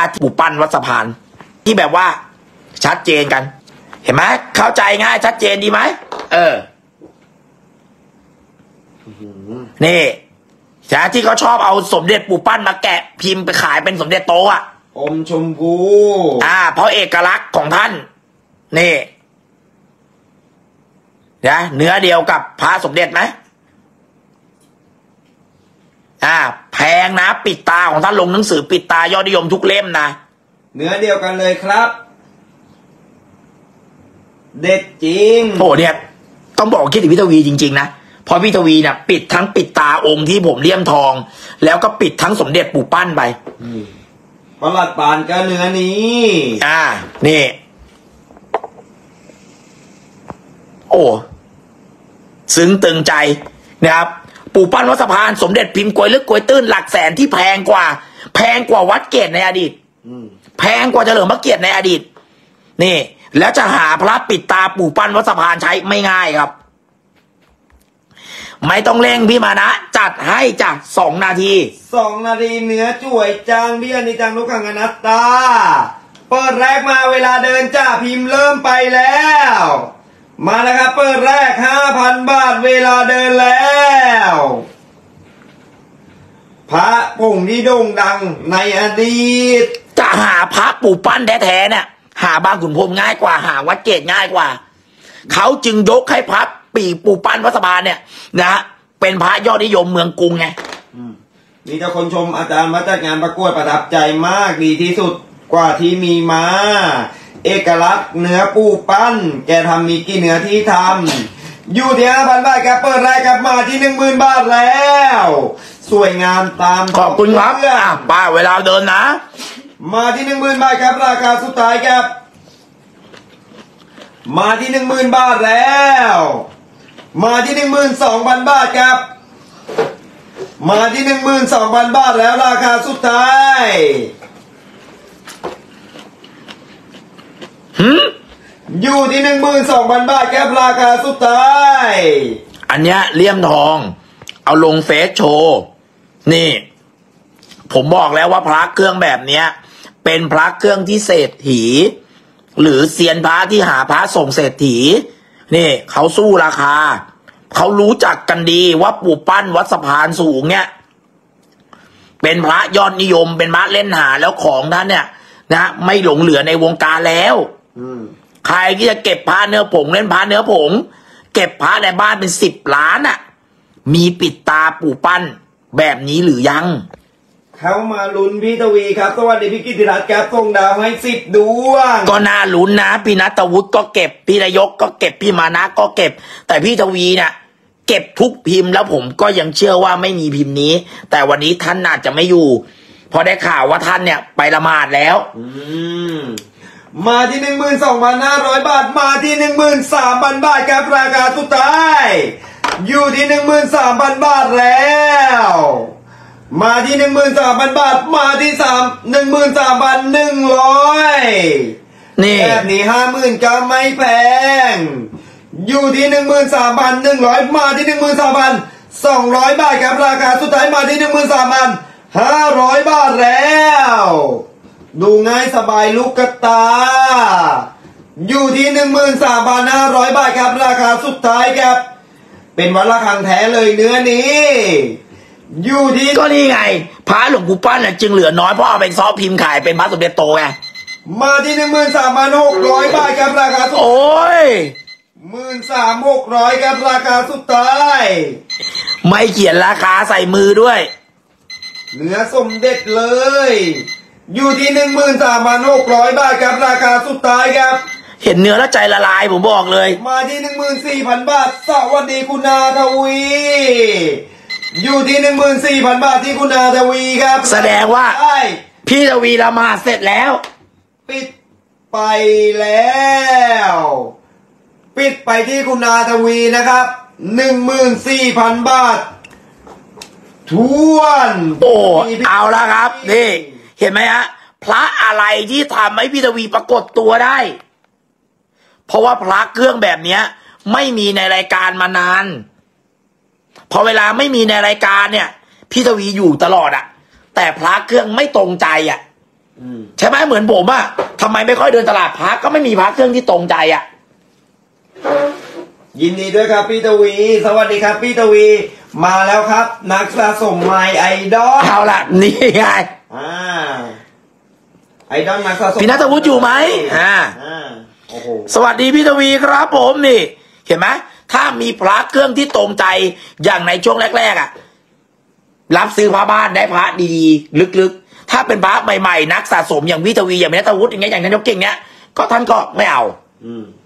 ปู่ปั้นวัดสะพานที่แบบว่าชัดเจนกันเห็นไหมเข้าใจง่ายชัดเจนดีไหมนี่จ้าที่เขาชอบเอาสมเด็จปู่ปั้นมาแกะพิมพ์ไปขายเป็นสมเด็จโตอ่ะอมชมพูเพราะเอกลักษณ์ของท่านนี่นะเนื้อเดียวกับพระสมเด็จไหมแพงนะปิดตาของท่านลงหนังสือปิดตายอดนิยมทุกเล่มนะเนื้อเดียวกันเลยครับเด็ดจริงโอ้เนี่ยต้องบอกคิดถึงพี่ทวีจริงๆนะเพราะพี่ทวีเนี่ยปิดทั้งปิดตาองค์ที่ผมเลี่ยมทองแล้วก็ปิดทั้งสมเด็จปู่ปั้นไปประหลัดปานก็เนื้อนี้นี่โอ้ซึ้งตึงใจนะครับปู่ปั้นวัดสะพานสมเด็จพิมพ์กวยลึกกวยตื้นหลักแสนที่แพงกว่าวัดเกตในอดีตแพงกว่าเฉลิมพระเกียรติในอดีตนี่แล้วจะหาพระปิดตาปู่ปั้นวัดสะพานใช้ไม่ง่ายครับไม่ต้องเร่งพี่มานะจัดให้จาก2 นาทีเนื้อจ่วยจางเบี้ยนิจังลูกขังอนัตตาเปิดแรกมาเวลาเดินจ่าพิมพ์เริ่มไปแล้วมาแล้วครับเปิดแรก 5,000 บาทเวลาเดินแล้วพระผงที่โด่งดังในอดีตจะหาพระปู่ปั้นแท้ๆเนี่ยหาบางขุนพรหมง่ายกว่าหาวัดเกตง่ายกว่าเขาจึงยกให้พระปู่ปั้นวัดสะพานเนี่ยนะเป็นพระยอดนิยมเมืองกรุงไงมีแต่คนชมอาจารย์มาจัดงานประกวดประทับใจมากดีที่สุดกว่าที่มีมาเอกลักษณ์เนื้อปู่ปั้นแกทำมีกี่เนื้อที่ทำอยู่ที่ 5,000 บาทครับเปิดรายการมาที่ 10,000 บาทแล้วสวยงามตามขอบคุณครับป้าเวลาเดินนะมาที่ 10,000 บาทครับราคาสุดท้ายครับมาที่ 10,000 บาทแล้วมาที่ 12,000 บาทครับมาที่ 12,000 บาทแล้วราคาสุดท้ายอยู่ที่ 12,000 บาทครับราคาสุดท้ายอันเนี้ยเลี่ยมทองเอาลงเฟซโชว์นี่ผมบอกแล้วว่าพระเครื่องแบบเนี้ยเป็นพระเครื่องที่เศรษฐีหรือเซียนพระที่หาพระส่งเศรษฐีนี่เขาสู้ราคาเขารู้จักกันดีว่าปู่ปั้นวัดสะพานสูงเนี่ยเป็นพระยอดนิยมเป็นพระเล่นหาแล้วของท่านเนี่ยนะไม่หลงเหลือในวงการแล้วใครที่จะเก็บพระเนื้อผงเล่นพระเนื้อผงเก็บพระในบ้านเป็น10 ล้านอ่ะมีปิดตาปู่ปั้นแบบนี้หรือยังเข้ามาลุ้นพี่ทวีครับสวัสดีพี่กิติรัตน์ครับส่งดาวให้10 ดวงก็น่าลุ้นนะพี่ณัฐวุฒิก็เก็บพี่นายกก็เก็บพี่มานะก็เก็บแต่พี่ทวีเนี่ยเก็บทุกพิมพ์แล้วผมก็ยังเชื่อว่าไม่มีพิมพ์นี้แต่วันนี้ท่านอาจจะไม่อยู่พอได้ข่าวว่าท่านเนี่ยไปละหมาดแล้วมาที่ 12,500 บาทมาที่ 13,000 บาทครับราคาสุดท้ายอยู่ที่ 13,000 บาทแล้วมาที่ 13,000 บาทมาที่13,100 นี่แบบนี้ 50,000 ก็ไม่แพงอยู่ที่ 13,100 มาที่ 13,200 บาทครับราคาสุดท้ายมาที่ 13,500 บาทแล้วดูง่ายสบายลูกกระตาอยู่ที่ 13,500 บาทครับราคาสุดท้ายครับเป็นวัดระฆังแท้เลยเนื้อนี้อยู่ที่ก็นี่ไงพระหลวงปู่ปั้นจึงเหลือน้อยเพราะเอาไปซ้อพิมพ์ขายเป็นพระสมเด็จโตไงมาที่ 13,600 บาทครับราคาสุดโอ้ย 13,600ครับราคาสุดท้ายไม่เขียนราคาใส่มือด้วยเนื้อสมเด็จเลยอยู่ที่ 13,600 บาทครับราคาสุดท้ายครับเห็นเนื้อแล้วใจละลายผมบอกเลยมาที่ 14,000 บาทสวัสดีคุณนาทวีอยู่ที่ 14,000 บาทที่คุณนาทวีครับแสดงว่าพี่ทวีละหมาดเสร็จแล้วปิดไปแล้วปิดไปที่คุณนาทวีนะครับ 14,000 บาททวนโอ้เอาละครับนี่เห็นไหมฮะพระอะไรที่ทำให้พี่ทวีปรากฏตัวได้เพราะว่าพระเครื่องแบบเนี้ยไม่มีในรายการมานานพอเวลาไม่มีในรายการเนี่ยพี่ทวีอยู่ตลอดอะแต่พระเครื่องไม่ตรงใจอะใช่ไหมเหมือนผมอะทำไมไม่ค่อยเดินตลาดพระก็ไม่มีพระเครื่องที่ตรงใจอะยินดีด้วยครับพี่ทวี สวัสดีครับพี่ทวี มาแล้วครับ นักสะสมไมไอดอลเอาล่ะนี่ไงไอดอลนักสะสมพี่นัทวุฒิอยู่ไหมโอ้โหสวัสดีพี่ทวีครับผมนี่ เห็นไหมถ้ามีพระเครื่องที่ตรงใจอย่างในช่วงแรกๆอะรับซื้อพระบ้านได้พระดีๆลึกๆถ้าเป็นพระใหม่ๆนักสะสมอย่างพี่ทวีอย่างพี่นัทวุฒิอย่างเงี้ยอย่างนายกเก่งเนี้ยก็ท่านก็ไม่เอา